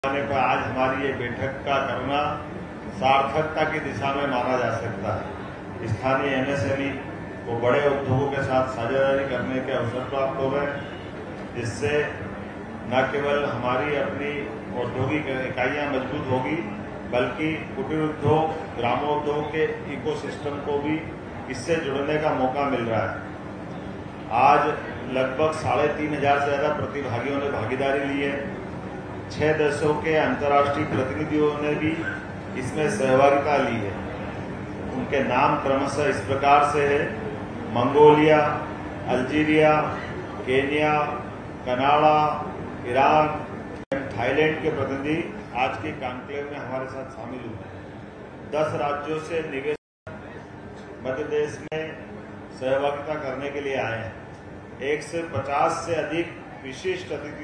पर आज हमारी ये बैठक का करना सार्थकता की दिशा में माना जा सकता है। स्थानीय एमएसएमई को बड़े उद्योगों के साथ साझेदारी करने के अवसर प्राप्त हो रहे हैं, जिससे न केवल हमारी अपनी औद्योगिक इकाइयां मजबूत होगी, बल्कि कुटीर उद्योग, ग्रामोद्योग के इकोसिस्टम को भी इससे जुड़ने का मौका मिल रहा है। आज लगभग 3,500 से ज्यादा प्रतिभागियों ने भागीदारी ली है। 6 देशों के अंतर्राष्ट्रीय प्रतिनिधियों ने भी इसमें सहभागिता ली है। उनके नाम क्रमशः इस प्रकार से है: Mongolia, Algeria, Kenya, Canada, Iran, Thailand के प्रतिनिधि आज के कॉन्क्लेव में हमारे साथ शामिल हुए। 10 राज्यों से निवेशक मध्य प्रदेश में सहभागिता करने के लिए आए हैं। 150 से अधिक विशिष्ट अतिथि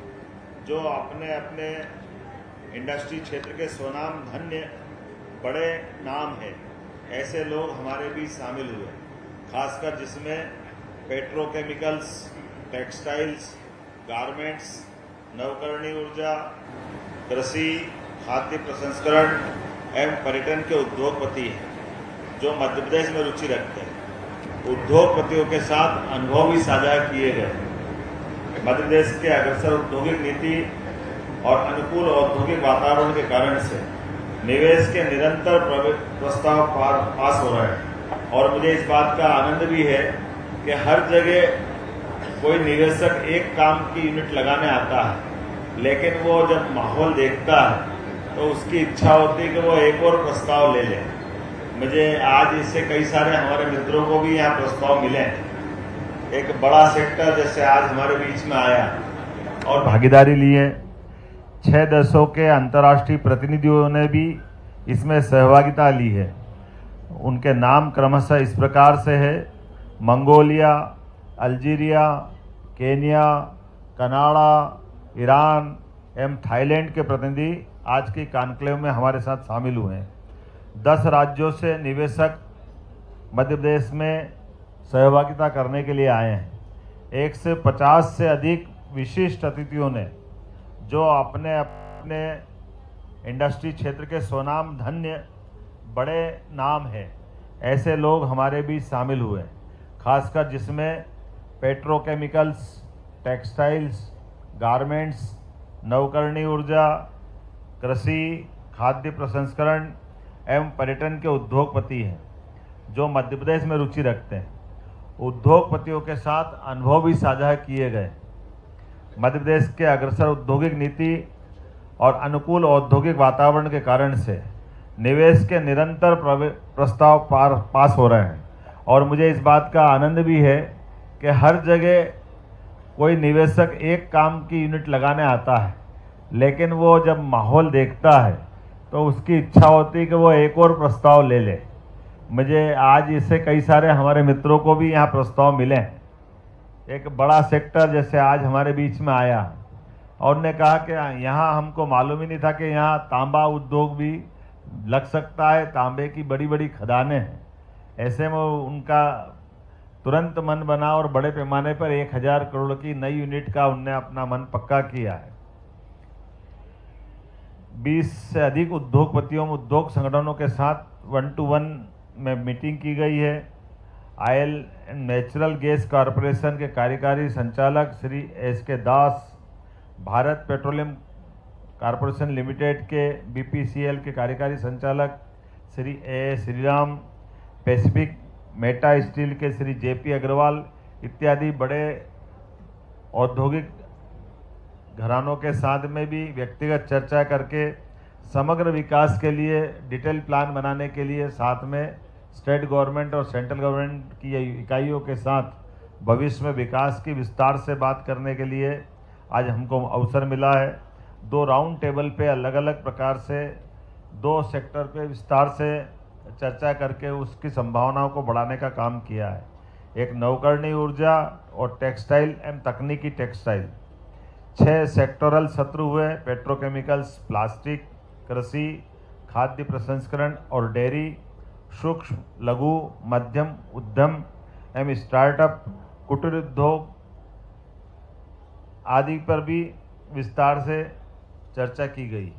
जो अपने अपने इंडस्ट्री क्षेत्र के स्वनाम धन्य बड़े नाम हैं, ऐसे लोग हमारे बीच शामिल हुए, खासकर जिसमें पेट्रोकेमिकल्स, टेक्सटाइल्स, गारमेंट्स, नवकरणीय ऊर्जा, कृषि, खाद्य प्रसंस्करण एवं पर्यटन के उद्योगपति हैं, जो मध्य प्रदेश में रुचि रखते हैं। उद्योगपतियों के साथ अनुभव भी साझा किए गए। मध्य प्रदेश के अग्रसर औद्योगिक नीति और अनुकूल औद्योगिक वातावरण के कारण से निवेश के निरंतर प्रस्ताव पास हो रहे हैं, और मुझे इस बात का आनंद भी है कि हर जगह कोई निवेशक एक काम की यूनिट लगाने आता है, लेकिन वो जब माहौल देखता है तो उसकी इच्छा होती है कि वो एक और प्रस्ताव ले ले। मुझे आज इससे कई सारे हमारे मित्रों को भी यहाँ प्रस्ताव मिले। एक बड़ा सेक्टर जैसे आज हमारे बीच में आया और भागीदारी ली है। 6 देशों के अंतर्राष्ट्रीय प्रतिनिधियों ने भी इसमें सहभागिता ली है। उनके नाम क्रमशः इस प्रकार से है: Mongolia, Algeria, Kenya, Canada, Iran एवं थाईलैंड के प्रतिनिधि आज की कॉन्क्लेव में हमारे साथ शामिल हुए हैं। 10 राज्यों से निवेशक मध्य प्रदेश में सहभागिता करने के लिए आए हैं। 150 से अधिक विशिष्ट अतिथियों ने जो अपने अपने इंडस्ट्री क्षेत्र के स्वनाम धन्य बड़े नाम हैं, ऐसे लोग हमारे बीच शामिल हुए, खासकर जिसमें पेट्रोकेमिकल्स, टेक्सटाइल्स, गारमेंट्स, नवकरणीय ऊर्जा, कृषि, खाद्य प्रसंस्करण एवं पर्यटन के उद्योगपति हैं, जो मध्य प्रदेश में रुचि रखते हैं। उद्योगपतियों के साथ अनुभव भी साझा किए गए। मध्य प्रदेश के अग्रसर औद्योगिक नीति और अनुकूल औद्योगिक वातावरण के कारण से निवेश के निरंतर प्रस्ताव पास हो रहे हैं, और मुझे इस बात का आनंद भी है कि हर जगह कोई निवेशक एक काम की यूनिट लगाने आता है, लेकिन वो जब माहौल देखता है तो उसकी इच्छा होती है कि वो एक और प्रस्ताव ले ले। मुझे आज इससे कई सारे हमारे मित्रों को भी यहाँ प्रस्ताव मिले हैं। एक बड़ा सेक्टर जैसे आज हमारे बीच में आया और उन्होंने कहा कि यहाँ हमको मालूम ही नहीं था कि यहाँ तांबा उद्योग भी लग सकता है, तांबे की बड़ी बड़ी खदानें हैं। ऐसे में उनका तुरंत मन बना और बड़े पैमाने पर 1,000 करोड़ की नई यूनिट का उनने अपना मन पक्का किया है। 20 से अधिक उद्योगपतियों, उद्योग संगठनों के साथ 1-to-1 में मीटिंग की गई है। Oil and natural gas corporation के कार्यकारी संचालक Shri SK Das, Bharat petroleum corporation limited के BPCL के कार्यकारी संचालक Shri A Sriram, Pacific meta steel के श्री JP अग्रवाल इत्यादि बड़े औद्योगिक घरानों के साथ में भी व्यक्तिगत चर्चा करके समग्र विकास के लिए डिटेल प्लान बनाने के लिए साथ में स्टेट गवर्नमेंट और सेंट्रल गवर्नमेंट की इकाइयों के साथ भविष्य में विकास की विस्तार से बात करने के लिए आज हमको अवसर मिला है। 2 राउंड टेबल पे अलग अलग प्रकार से 2 सेक्टर पे विस्तार से चर्चा करके उसकी संभावनाओं को बढ़ाने का काम किया है। एक नवकरणीय ऊर्जा और टेक्सटाइल एवं तकनीकी टेक्सटाइल। 6 सेक्टोरल सत्र हुए: पेट्रोकेमिकल्स, प्लास्टिक, कृषि, खाद्य प्रसंस्करण और डेयरी, सूक्ष्म लघु मध्यम उद्यम एवं स्टार्टअप, कुटीर उद्योग आदि पर भी विस्तार से चर्चा की गई।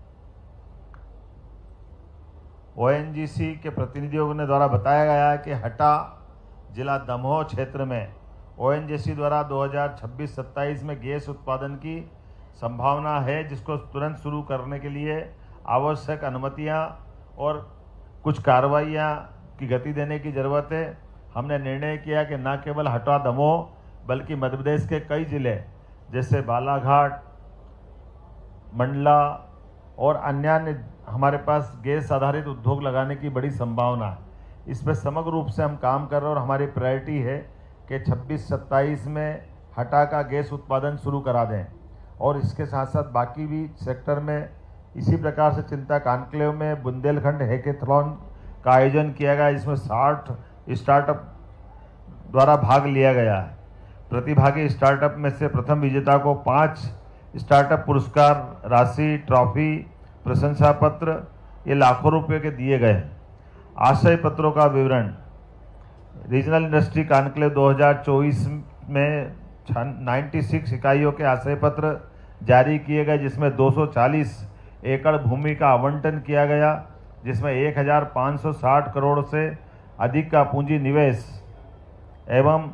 ओएनजीसी के प्रतिनिधियों ने द्वारा बताया गया है कि हटा जिला दमोह क्षेत्र में ओएनजीसी द्वारा 2026-27 में गैस उत्पादन की संभावना है, जिसको तुरंत शुरू करने के लिए आवश्यक अनुमतियां और कुछ कार्रवाइयां की गति देने की ज़रूरत है। हमने निर्णय किया कि न केवल हटा दमोह बल्कि मध्य प्रदेश के कई जिले जैसे बालाघाट, मंडला और अन्य हमारे पास गैस आधारित उद्योग लगाने की बड़ी संभावना है। इस पर समग्र रूप से हम काम कर रहे हैं और हमारी प्रायोरिटी है कि 26-27 में हटा का गैस उत्पादन शुरू करा दें और इसके साथ साथ बाकी भी सेक्टर में इसी प्रकार से चिंता कॉन्क्लेव में बुंदेलखंड हैकेथलॉन का आयोजन किया गया, जिसमें 60 स्टार्टअप द्वारा भाग लिया गया है। प्रतिभागी स्टार्टअप में से प्रथम विजेता को 5 स्टार्टअप पुरस्कार राशि, ट्रॉफी, प्रशंसा पत्र ये लाखों रुपए के दिए गए। आशय पत्रों का विवरण। रीजनल इंडस्ट्री कॉन्क्लेव 2024 में 96 इकाइयों के आशय पत्र जारी किए गए, जिसमें 240 एकड़ भूमि का आवंटन किया गया, जिसमें 1560 करोड़ से अधिक का पूंजी निवेश एवं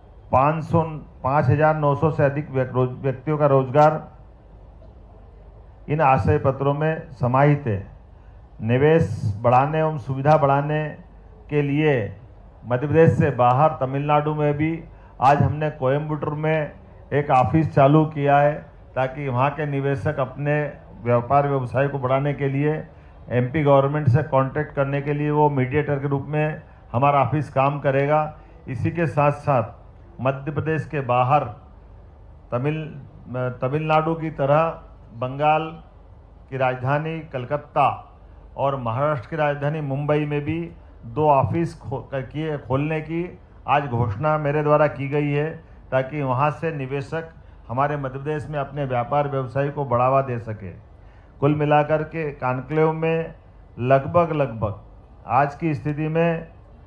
5,900 से अधिक व्यक्तियों का रोजगार इन आशय पत्रों में समाहित है। निवेश बढ़ाने एवं सुविधा बढ़ाने के लिए मध्य प्रदेश से बाहर तमिलनाडु में भी आज हमने कोयम्बटूर में एक ऑफिस चालू किया है, ताकि वहाँ के निवेशक अपने व्यापार व्यवसाय को बढ़ाने के लिए एमपी गवर्नमेंट से कांटेक्ट करने के लिए वो मीडिएटर के रूप में हमारा ऑफिस काम करेगा। इसी के साथ साथ मध्य प्रदेश के बाहर तमिलनाडु की तरह बंगाल की राजधानी कलकत्ता और महाराष्ट्र की राजधानी मुंबई में भी 2 ऑफिस खोलने की आज घोषणा मेरे द्वारा की गई है, ताकि वहां से निवेशक हमारे मध्य प्रदेश में अपने व्यापार व्यवसाय को बढ़ावा दे सके। कुल मिलाकर के कॉन्क्लेव में लगभग आज की स्थिति में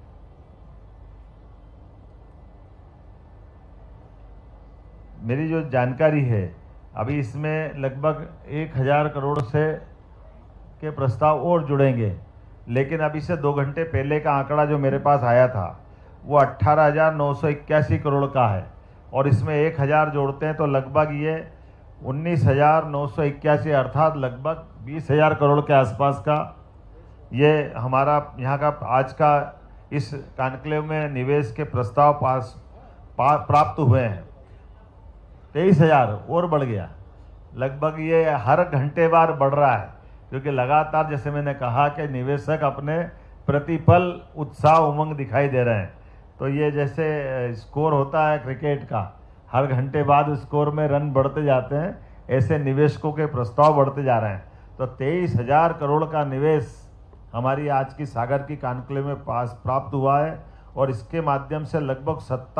मेरी जो जानकारी है, अभी इसमें लगभग 1000 करोड़ से के प्रस्ताव और जुड़ेंगे, लेकिन अभी से 2 घंटे पहले का आंकड़ा जो मेरे पास आया था वो 18,981 करोड़ का है, और इसमें 1000 जोड़ते हैं तो लगभग ये 19,981 अर्थात लगभग 20,000 करोड़ के आसपास का ये हमारा यहाँ का आज का इस कॉन्क्लेव में निवेश के प्रस्ताव प्राप्त हुए हैं। 23,000 और बढ़ गया, लगभग ये हर घंटे बार बढ़ रहा है, क्योंकि लगातार जैसे मैंने कहा कि निवेशक अपने प्रतिपल उत्साह उमंग दिखाई दे रहे हैं। तो ये जैसे स्कोर होता है क्रिकेट का, हर घंटे बाद स्कोर में रन बढ़ते जाते हैं, ऐसे निवेशकों के प्रस्ताव बढ़ते जा रहे हैं। तो 23,000 करोड़ का निवेश हमारी आज की सागर की कॉन्क्लेव में प्राप्त हुआ है, और इसके माध्यम से लगभग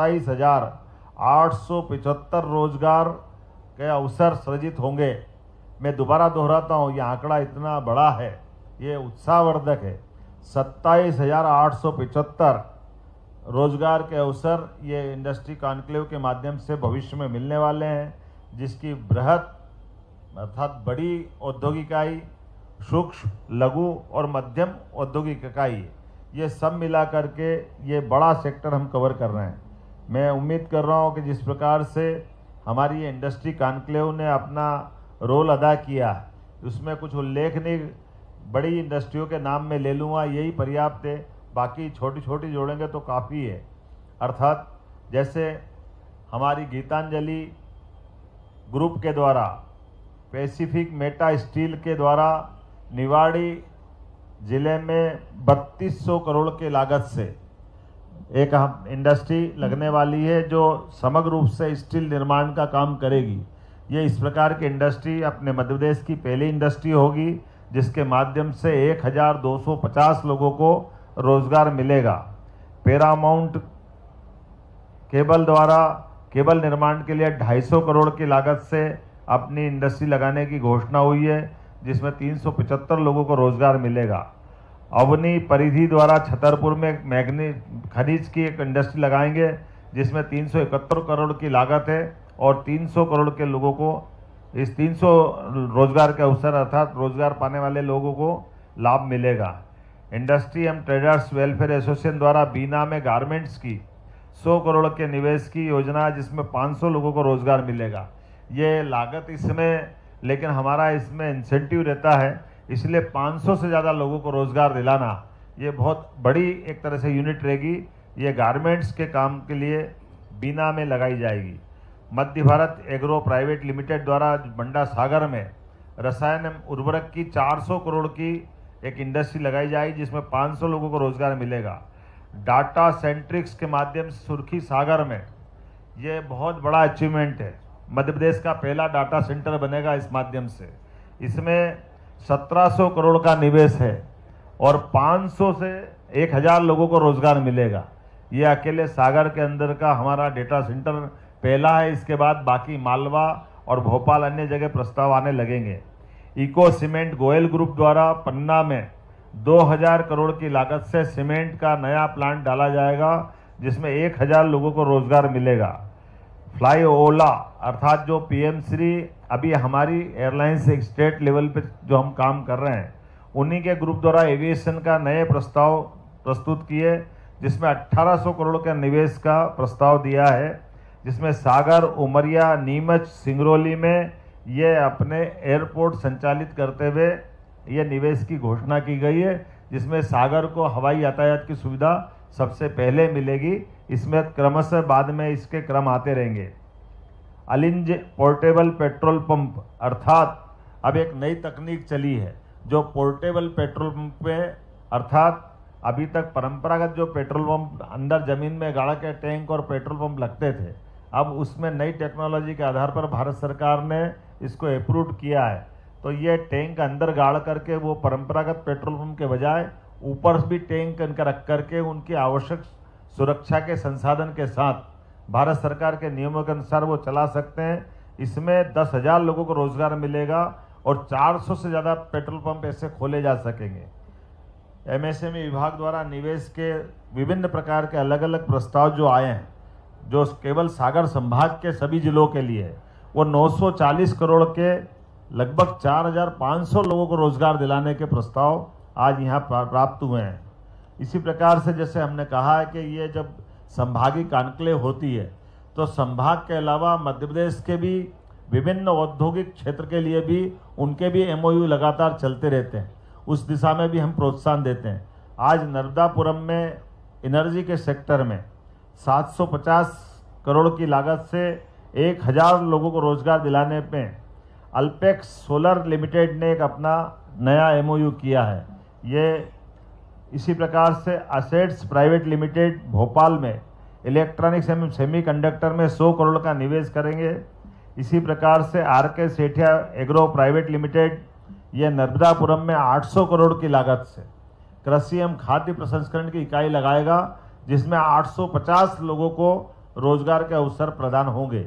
27,875 रोजगार के अवसर सृजित होंगे। मैं दोबारा दोहराता हूँ, ये आंकड़ा इतना बड़ा है, ये उत्साहवर्धक है। 27,875 रोजगार के अवसर ये इंडस्ट्री कॉन्क्लेव के माध्यम से भविष्य में मिलने वाले हैं, जिसकी बृहत अर्थात बड़ी औद्योगिक इकाई, सूक्ष्म, लघु और मध्यम औद्योगिक इकाई, ये सब मिला करके ये बड़ा सेक्टर हम कवर कर रहे हैं। मैं उम्मीद कर रहा हूँ कि जिस प्रकार से हमारी ये इंडस्ट्री कॉन्क्लेव ने अपना रोल अदा किया, उसमें कुछ उल्लेखनीय बड़ी इंडस्ट्रियों के नाम में ले लूँगा, यही पर्याप्त है, बाकी छोटी छोटी जोड़ेंगे तो काफ़ी है। अर्थात जैसे हमारी गीतांजलि ग्रुप के द्वारा, पैसिफिक मेटा स्टील के द्वारा निवाड़ी जिले में 3200 करोड़ के लागत से एक इंडस्ट्री लगने वाली है, जो समग्र रूप से स्टील निर्माण का काम करेगी। ये इस प्रकार की इंडस्ट्री अपने मध्य प्रदेश की पहली इंडस्ट्री होगी, जिसके माध्यम से 1250 लोगों को रोजगार मिलेगा। पैरामाउंट केबल द्वारा केबल निर्माण के लिए 250 करोड़ की लागत से अपनी इंडस्ट्री लगाने की घोषणा हुई है, जिसमें 375 लोगों को रोजगार मिलेगा। अवनी परिधि द्वारा छतरपुर में मैग्नीज खनिज की एक इंडस्ट्री लगाएंगे, जिसमें 371 करोड़ की लागत है और 300 करोड़ के लोगों को इस 300 रोजगार के अवसर अर्थात रोजगार पाने वाले लोगों को लाभ मिलेगा। Industry and traders welfare association द्वारा बीना में गारमेंट्स की 100 करोड़ के निवेश की योजना, जिसमें 500 लोगों को रोजगार मिलेगा। ये लागत इसमें, लेकिन हमारा इसमें इंसेंटिव रहता है, इसलिए 500 से ज़्यादा लोगों को रोजगार दिलाना ये बहुत बड़ी एक तरह से यूनिट रहेगी। ये गारमेंट्स के काम के लिए बीना में लगाई जाएगी। Madhya Bharat agro private limited द्वारा बंडा सागर में रसायन एवं उर्वरक की 400 करोड़ की एक इंडस्ट्री लगाई जाएगी, जिसमें 500 लोगों को रोजगार मिलेगा। डाटा सेंट्रिक्स के माध्यम से सुर्खी सागर में, ये बहुत बड़ा अचीवमेंट है, मध्य प्रदेश का पहला डाटा सेंटर बनेगा इस माध्यम से। इसमें 1700 करोड़ का निवेश है और 500 से 1000 लोगों को रोजगार मिलेगा। ये अकेले सागर के अंदर का हमारा डेटा सेंटर पहला है। इसके बाद बाकी मालवा और भोपाल अन्य जगह प्रस्ताव आने लगेंगे। इको सीमेंट गोयल ग्रुप द्वारा पन्ना में 2000 करोड़ की लागत से सीमेंट का नया प्लांट डाला जाएगा, जिसमें 1000 लोगों को रोजगार मिलेगा। फ्लाई ओला अर्थात जो पीएम श्री अभी हमारी एयरलाइंस एक स्टेट लेवल पे जो हम काम कर रहे हैं, उन्हीं के ग्रुप द्वारा एविएशन का नए प्रस्ताव प्रस्तुत किए, जिसमें 1800 करोड़ का निवेश का प्रस्ताव दिया है, जिसमें सागर, उमरिया, नीमच, सिंगरौली में ये अपने एयरपोर्ट संचालित करते हुए ये निवेश की घोषणा की गई है, जिसमें सागर को हवाई यातायात की सुविधा सबसे पहले मिलेगी। इसमें क्रमशः बाद में इसके क्रम आते रहेंगे। अलिंज पोर्टेबल पेट्रोल पंप अर्थात अब एक नई तकनीक चली है, जो पोर्टेबल पेट्रोल पंप पे अर्थात अभी तक परंपरागत जो पेट्रोल पंप अंदर जमीन में गाड़ा के टैंक और पेट्रोल पंप लगते थे, अब उसमें नई टेक्नोलॉजी के आधार पर भारत सरकार ने इसको अप्रूव किया है। तो ये टैंक अंदर गाड़ करके वो परंपरागत पेट्रोल पंप के बजाय ऊपर भी टैंक इनका रख करके उनकी आवश्यक सुरक्षा के संसाधन के साथ भारत सरकार के नियमों के अनुसार वो चला सकते हैं। इसमें 10,000 लोगों को रोजगार मिलेगा और 400 से ज़्यादा पेट्रोल पंप ऐसे खोले जा सकेंगे। एमएसएमई विभाग द्वारा निवेश के विभिन्न प्रकार के अलग अलग प्रस्ताव जो आए हैं, जो केवल सागर संभाग के सभी जिलों के लिए है, वो 940 करोड़ के लगभग 4500 लोगों को रोजगार दिलाने के प्रस्ताव आज यहाँ प्राप्त हुए हैं। इसी प्रकार से जैसे हमने कहा है कि ये जब संभागीय कॉन्क्लेव होती है, तो संभाग के अलावा मध्य प्रदेश के भी विभिन्न औद्योगिक क्षेत्र के लिए भी उनके भी एमओयू लगातार चलते रहते हैं। उस दिशा में भी हम प्रोत्साहन देते हैं। आज नर्मदापुरम में एनर्जी के सेक्टर में 750 करोड़ की लागत से 1000 लोगों को रोजगार दिलाने में अल्पेक्स सोलर लिमिटेड ने एक अपना नया एमओयू किया है। ये इसी प्रकार से असेट्स प्राइवेट लिमिटेड भोपाल में इलेक्ट्रॉनिक्स एवं सेमीकंडक्टर में 100 करोड़ का निवेश करेंगे। इसी प्रकार से RK Sethia agro private limited ये नर्मदापुरम में 800 करोड़ की लागत से कृषि एवं खाद्य प्रसंस्करण की इकाई लगाएगा, जिसमें 850 लोगों को रोजगार के अवसर प्रदान होंगे।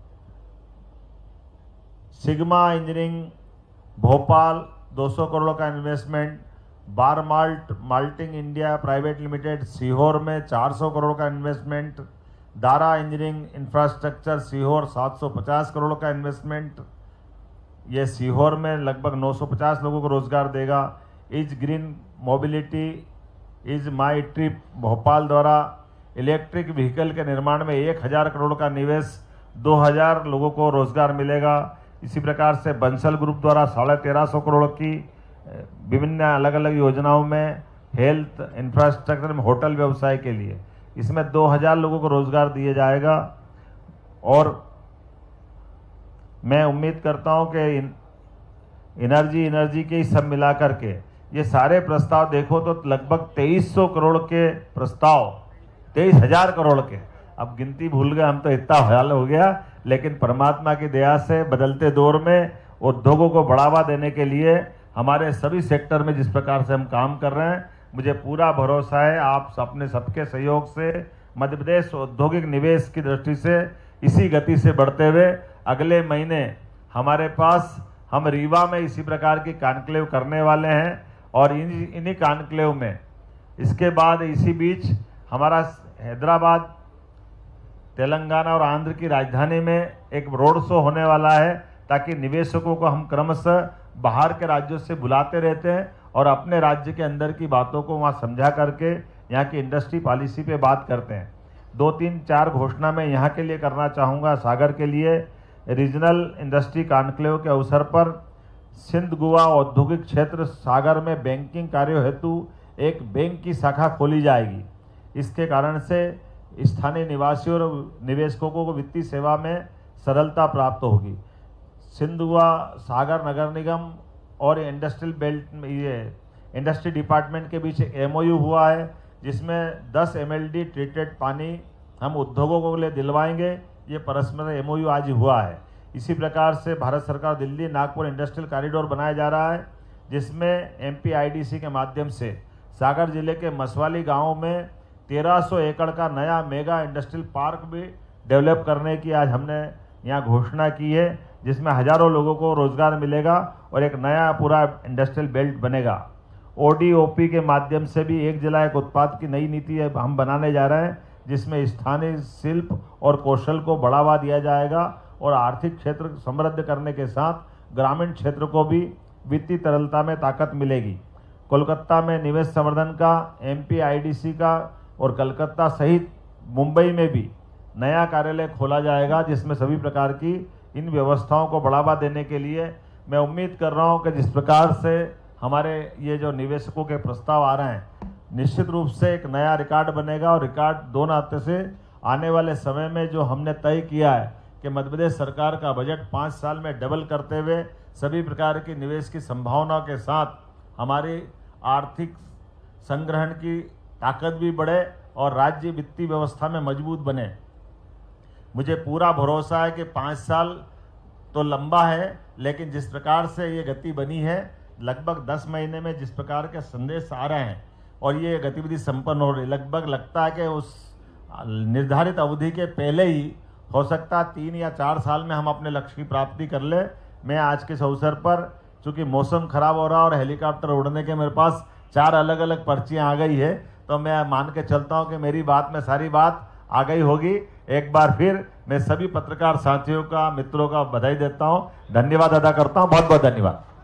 सिग्मा इंजीनियरिंग भोपाल 200 करोड़ का investment. Bar malting India private limited Sehore में 400 करोड़ का investment. Dara engineering infrastructure Sehore 750 crore का इन्वेस्टमेंट। ये सीहोर में लगभग 950 लोगों को रोजगार देगा। Ease green mobility ease my trip Bhopal द्वारा इलेक्ट्रिक व्हीकल के निर्माण में 1000 करोड़ का निवेश, 2000 लोगों को रोजगार मिलेगा। इसी प्रकार से बंसल ग्रुप द्वारा 1350 करोड़ की विभिन्न अलग अलग योजनाओं में हेल्थ इंफ्रास्ट्रक्चर में होटल व्यवसाय के लिए इसमें 2000 लोगों को रोजगार दिया जाएगा। और मैं उम्मीद करता हूं कि एनर्जी के सब मिलाकर के ये सारे प्रस्ताव देखो तो लगभग 2300 करोड़ के प्रस्ताव, 23,000 करोड़ के, अब गिनती भूल गए हम तो, इतना हाल हो गया। लेकिन परमात्मा की दया से बदलते दौर में उद्योगों को बढ़ावा देने के लिए हमारे सभी सेक्टर में जिस प्रकार से हम काम कर रहे हैं, मुझे पूरा भरोसा है आप अपने सबके सहयोग से मध्य प्रदेश औद्योगिक निवेश की दृष्टि से इसी गति से बढ़ते हुए अगले महीने हमारे पास हम रीवा में इसी प्रकार की कॉन्क्लेव करने वाले हैं। और इन्हीं कॉन्क्लेव में इसके बाद इसी बीच हमारा हैदराबाद, तेलंगाना और आंध्र की राजधानी में एक रोड शो होने वाला है, ताकि निवेशकों को हम क्रमशः बाहर के राज्यों से बुलाते रहते हैं और अपने राज्य के अंदर की बातों को वहाँ समझा करके यहाँ की इंडस्ट्री पॉलिसी पे बात करते हैं। 2-3-4 घोषणा मैं यहाँ के लिए करना चाहूँगा। सागर के लिए रीजनल इंडस्ट्री कॉन्क्लेव के अवसर पर सिंध गोवा औद्योगिक क्षेत्र सागर में बैंकिंग कार्यों हेतु एक बैंक की शाखा खोली जाएगी। इसके कारण से स्थानीय निवासियों और निवेशकों को वित्तीय सेवा में सरलता प्राप्त होगी। सिंध गोवा सागर नगर निगम और इंडस्ट्रियल बेल्ट में ये इंडस्ट्री डिपार्टमेंट के बीच MOU हुआ है, जिसमें 10 MLD ट्रीटेड पानी हम उद्योगों को लिए दिलवाएंगे। ये परस्पर MOU आज हुआ है। इसी प्रकार से भारत सरकार दिल्ली नागपुर इंडस्ट्रियल कॉरिडोर बनाया जा रहा है, जिसमें MPIDC के माध्यम से सागर जिले के मसवाली गाँव में 1300 एकड़ का नया मेगा इंडस्ट्रियल पार्क भी डेवलप करने की आज हमने यहाँ घोषणा की है, जिसमें हजारों लोगों को रोजगार मिलेगा और एक नया पूरा इंडस्ट्रियल बेल्ट बनेगा। ODOP के माध्यम से भी एक जिला एक उत्पाद की नई नीति हम बनाने जा रहे हैं, जिसमें स्थानीय शिल्प और कौशल को बढ़ावा दिया जाएगा और आर्थिक क्षेत्र समृद्ध करने के साथ ग्रामीण क्षेत्र को भी वित्तीय तरलता में ताकत मिलेगी। कोलकाता में निवेश संवर्धन का MPIDC का और कलकत्ता सहित मुंबई में भी नया कार्यालय खोला जाएगा, जिसमें सभी प्रकार की इन व्यवस्थाओं को बढ़ावा देने के लिए मैं उम्मीद कर रहा हूं कि जिस प्रकार से हमारे ये जो निवेशकों के प्रस्ताव आ रहे हैं, निश्चित रूप से एक नया रिकॉर्ड बनेगा और रिकॉर्ड 2 नाते से आने वाले समय में जो हमने तय किया है कि मध्य प्रदेश सरकार का बजट 5 साल में डबल करते हुए सभी प्रकार की निवेश की संभावनाओं के साथ हमारी आर्थिक संग्रहण की ताकत भी बढ़े और राज्य वित्तीय व्यवस्था में मजबूत बने। मुझे पूरा भरोसा है कि 5 साल तो लंबा है, लेकिन जिस प्रकार से ये गति बनी है, लगभग 10 महीने में जिस प्रकार के संदेश आ रहे हैं और ये गतिविधि संपन्न हो रही, लगभग लगता है कि उस निर्धारित अवधि के पहले ही हो सकता है 3 या 4 साल में हम अपने लक्ष्य की प्राप्ति कर ले। मैं आज के इस अवसर पर, चूँकि मौसम खराब हो रहा और हेलीकॉप्टर उड़ने के मेरे पास 4 अलग अलग पर्चियाँ आ गई है, तो मैं मान के चलता हूँ कि मेरी बात में सारी बात आ गई होगी। एक बार फिर मैं सभी पत्रकार साथियों का, मित्रों का बधाई देता हूँ, धन्यवाद अदा करता हूँ। बहुत बहुत धन्यवाद।